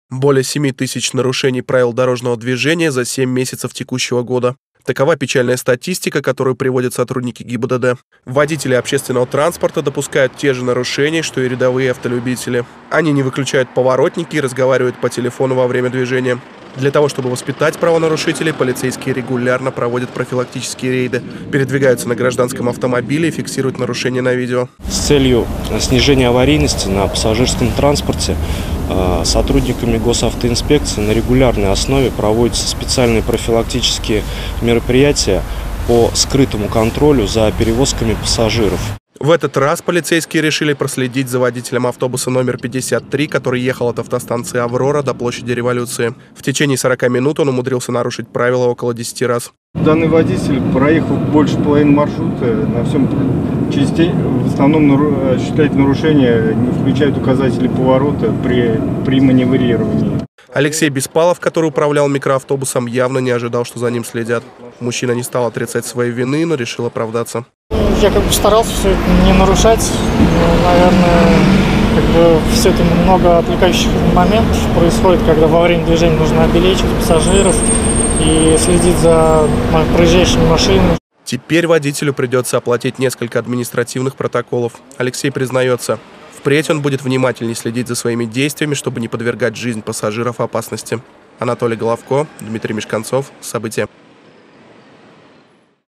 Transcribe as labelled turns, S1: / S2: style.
S1: Более 7 тысяч нарушений правил дорожного движения за 7 месяцев текущего года. Такова печальная статистика, которую приводят сотрудники ГИБДД. Водители общественного транспорта допускают те же нарушения, что и рядовые автолюбители. Они не выключают поворотники и разговаривают по телефону во время движения. Для того, чтобы воспитать правонарушителей, полицейские регулярно проводят профилактические рейды, передвигаются на гражданском автомобиле и фиксируют нарушения на видео.
S2: С целью снижения аварийности на пассажирском транспорте сотрудниками госавтоинспекции на регулярной основе проводятся специальные профилактические мероприятия по скрытому контролю за перевозками пассажиров.
S1: В этот раз полицейские решили проследить за водителем автобуса номер 53, который ехал от автостанции «Аврора» до площади Революции. В течение 40 минут он умудрился нарушить правила около 10 раз.
S3: Данный водитель проехал больше половины маршрута, на всем части, в основном осуществляет нарушения, не включают указатели поворота при маневрировании.
S1: Алексей Беспалов, который управлял микроавтобусом, явно не ожидал, что за ним следят. Мужчина не стал отрицать своей вины, но решил оправдаться.
S4: Я старался все это не нарушать, но, наверное, все это много отвлекающих моментов происходит, когда во время движения нужно обелечивать пассажиров и следить за проезжающими машинами.
S1: Теперь водителю придется оплатить несколько административных протоколов. Алексей признается, впредь он будет внимательнее следить за своими действиями, чтобы не подвергать жизнь пассажиров опасности. Анатолий Головко, Дмитрий Мешканцов. События.